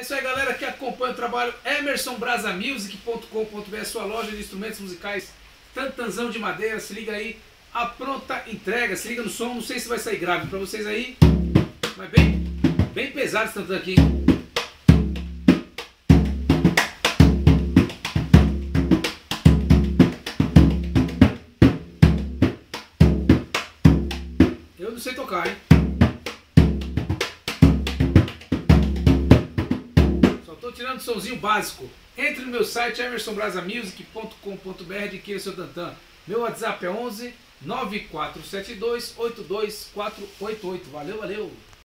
isso aí, galera que acompanha o trabalho emersonbrasamusic.com.br, sua loja de instrumentos musicais, tantanzão de madeira. Se liga aí, a pronta entrega. Se liga no som, não sei se vai sair grave pra vocês aí, mas bem pesado esse tantan aqui. Eu não sei tocar, hein? Só tô tirando o somzinho básico. Entre no meu site emersonbrasamusic.com.br, adquira seu tantan. Meu WhatsApp é 11 9472 82488. Valeu, valeu!